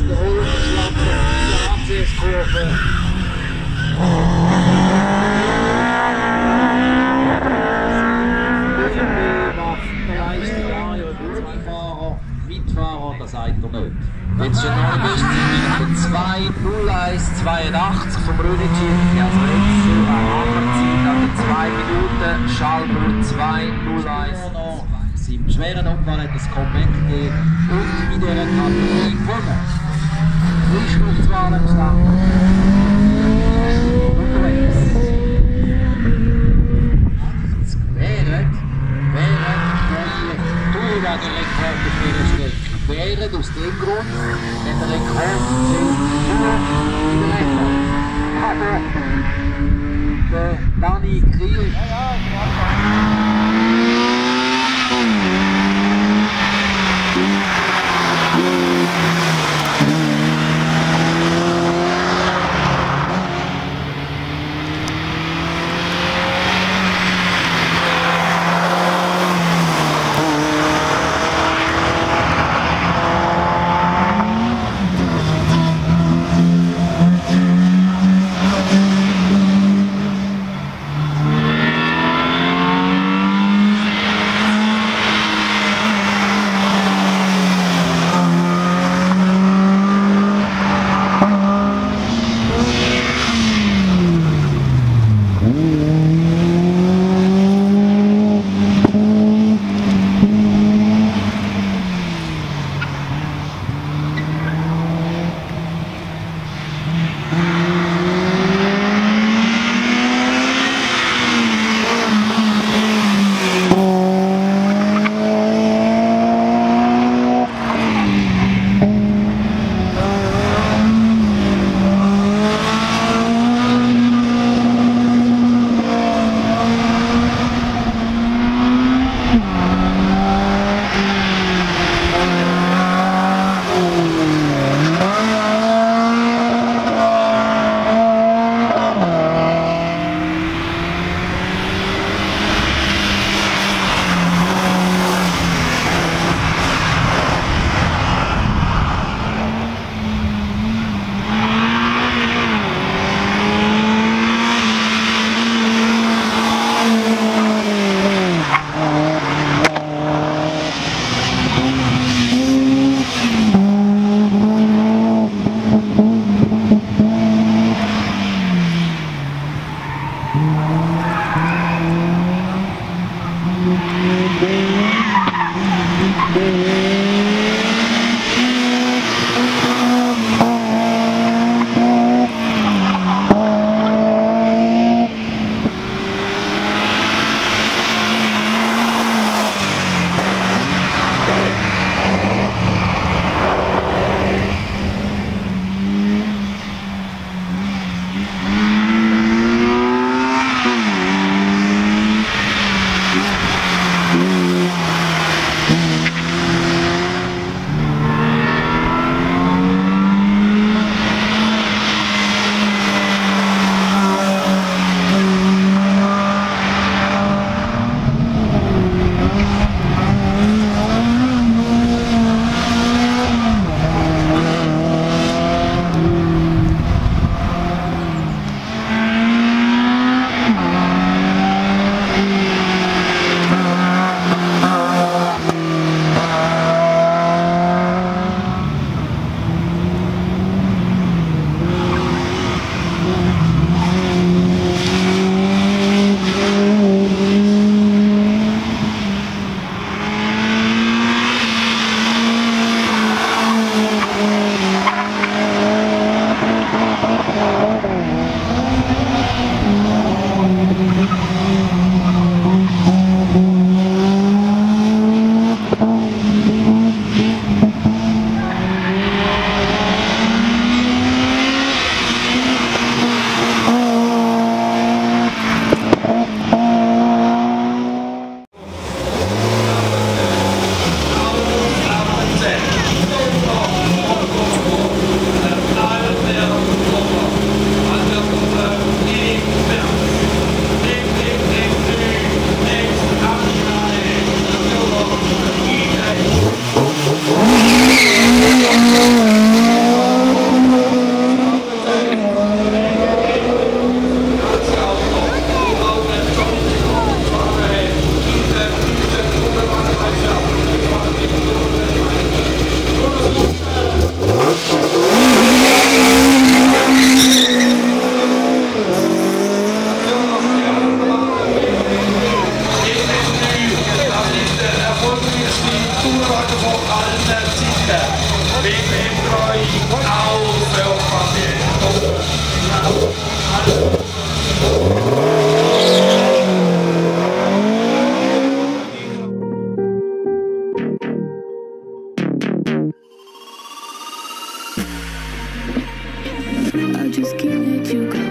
der Hollenschlappe in der Abseitskurve. Mitfahrer, das sagt er nicht. Jetzt schon neue Bestzeit mit der 2:01:82 vom Rönici. Also jetzt so eine Hammerzeit an den 2 Minuten. Schalburg 2:01. Im schweren Unfall hat das Comeback gegeben und in dieser Kategorie gewonnen. Frischluftwahl am Start. Unterwegs. Während der Rekord auf dieser Strecke. Während aus dem Grund, wenn der Rekord nur in der Rechnung. Aber der Dani Krieg. I just can't let you go.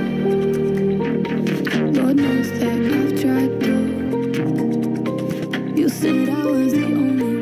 Lord knows that I've tried to. You said I was the only